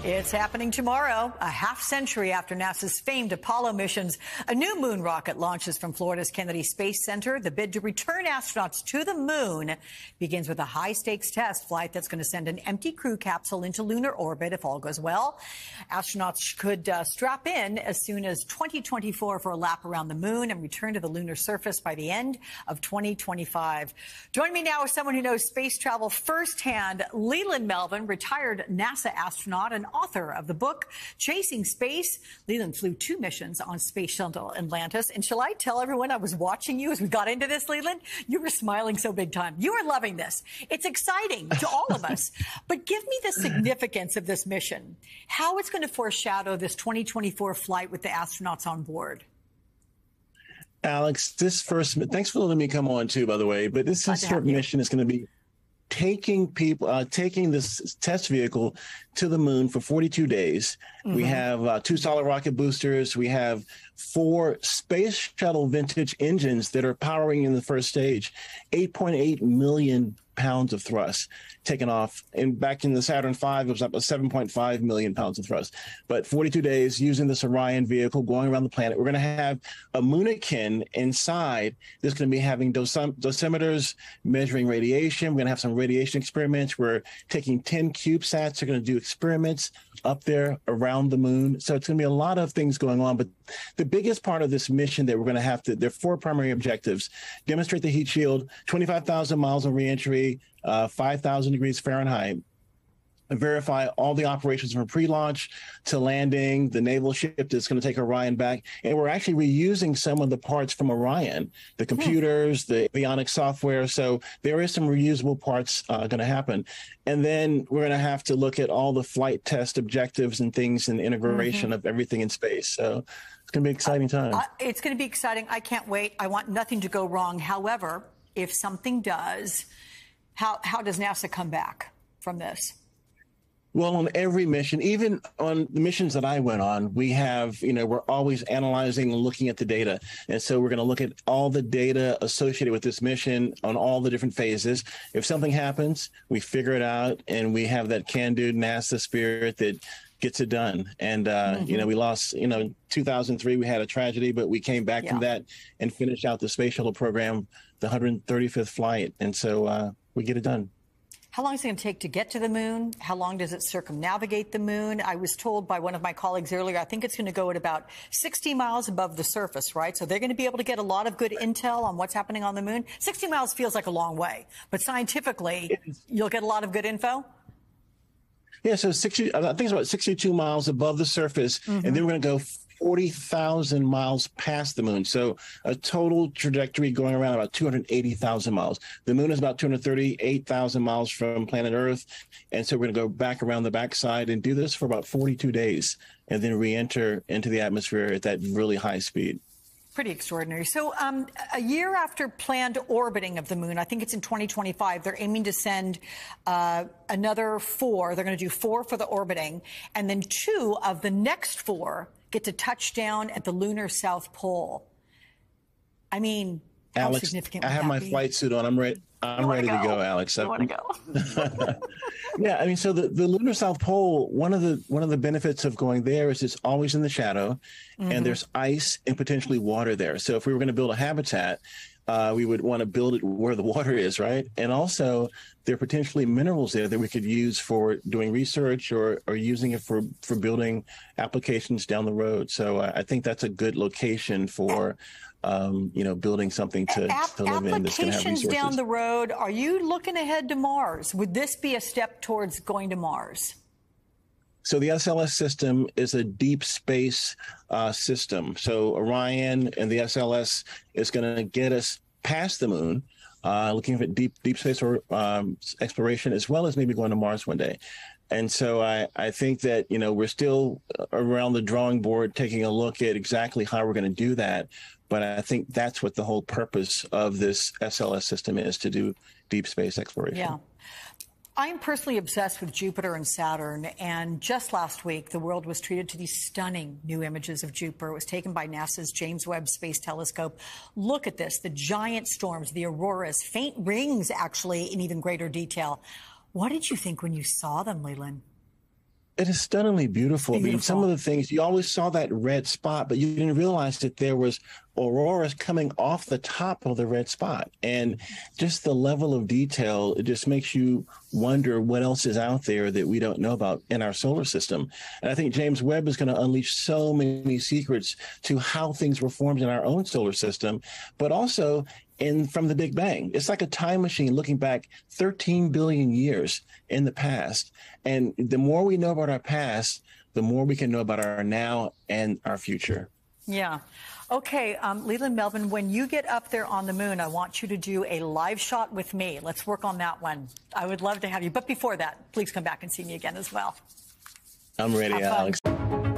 It's happening tomorrow, a half century after NASA's famed Apollo missions. A new moon rocket launches from Florida's Kennedy Space Center. The bid to return astronauts to the moon begins with a high-stakes test flight that's going to send an empty crew capsule into lunar orbit if all goes well. Astronauts could strap in as soon as 2024 for a lap around the moon and return to the lunar surface by the end of 2025. Joining me now is someone who knows space travel firsthand, Leland Melvin, retired NASA astronaut and author of the book Chasing Space. Leland flew 2 missions on Space Shuttle Atlantis. And shall I tell everyone I was watching you as we got into this, Leland? You were smiling so big time. You were loving this. It's exciting to all of us. But give me the significance of this mission, how it's going to foreshadow this 2024 flight with the astronauts on board. Alex, thanks for letting me come on too, by the way, but this historic mission is going to be taking this test vehicle to the moon for 42 days. We have 2 solid rocket boosters. We have 4 space shuttle vintage engines that are powering in the first stage, 8.8 million pounds of thrust taken off. And back in the Saturn V, it was up to 7.5 million pounds of thrust. But 42 days using this Orion vehicle going around the planet. We're going to have a moonikin inside that's going to be having dosimeters measuring radiation. We're going to have some radiation experiments. We're taking 10 CubeSats. They're going to do experiments up there around the moon. So it's going to be a lot of things going on. But the biggest part of this mission that we're going to have to, there are 4 primary objectives: demonstrate the heat shield, 25,000 miles of reentry, 5,000 degrees Fahrenheit, and verify all the operations from pre-launch to landing, the naval ship that's going to take Orion back. And we're actually reusing some of the parts from Orion, the computers, the avionics software. So there is some reusable parts going to happen. And then we're going to have to look at all the flight test objectives and things and integration of everything in space. So it's going to be an exciting time. It's going to be exciting. I can't wait. I want nothing to go wrong. However, if something does, how does NASA come back from this? Well, on every mission, even on the missions that I went on, we have, we're always analyzing and looking at the data. And so we're going to look at all the data associated with this mission on all the different phases. If something happens, we figure it out, and we have that can-do NASA spirit that gets it done. And, we lost, 2003, we had a tragedy, but we came back from that and finished out the space shuttle program, the 135th flight. And so we get it done. How long is it going to take to get to the moon? How long does it circumnavigate the moon? I was told by one of my colleagues earlier, I think it's going to go at about 60 miles above the surface, right? So they're going to be able to get a lot of good intel on what's happening on the moon. 60 miles feels like a long way, but scientifically, you'll get a lot of good info? Yeah, so I think it's about 62 miles above the surface, and then we're going to go 40,000 miles past the moon. So a total trajectory going around about 280,000 miles. The moon is about 238,000 miles from planet Earth. And so we're going to go back around the backside and do this for about 42 days and then re-enter into the atmosphere at that really high speed. Pretty extraordinary. So a year after planned orbiting of the moon, I think it's in 2025, they're aiming to send another 4. They're going to do 4 for the orbiting, and then 2 of the next 4 get to touch down at the lunar South Pole. I mean, how Alex, significant I have my flight suit on. I'm ready. I'm ready to go, Alex. I want to go. Yeah, I mean, so the lunar South Pole, one of the benefits of going there is it's always in the shadow, and there's ice and potentially water there. So if we were going to build a habitat, we would want to build it where the water is, right? And also, there are potentially minerals there that we could use for doing research or using it for building applications down the road. So I think that's a good location for building something to live in that's going to have resources. Down the road, are you looking ahead to Mars? Would this be a step towards going to Mars? So the SLS system is a deep space system. So Orion and the SLS is going to get us past the moon, looking at deep space or exploration, as well as maybe going to Mars one day. And so I think that, we're still around the drawing board taking a look at exactly how we're going to do that. But I think that's what the whole purpose of this SLS system is, to do deep space exploration. Yeah. I'm personally obsessed with Jupiter and Saturn, and just last week, the world was treated to these stunning new images of Jupiter. It was taken by NASA's James Webb Space Telescope. Look at this, the giant storms, the auroras, faint rings, actually, in even greater detail. What did you think when you saw them, Leland? It is stunningly beautiful. I mean, some of the things, you always saw that red spot, but you didn't realize that there was auroras coming off the top of the red spot. And just the level of detail, it just makes you wonder what else is out there that we don't know about in our solar system. And I think James Webb is going to unleash so many secrets to how things were formed in our own solar system, but also from the Big Bang. It's like a time machine looking back 13 billion years in the past. And the more we know about our past, the more we can know about our now and our future. Yeah. Okay, Leland Melvin, when you get up there on the moon, I want you to do a live shot with me. Let's work on that one. I would love to have you. But before that, please come back and see me again as well. I'm ready, Alex.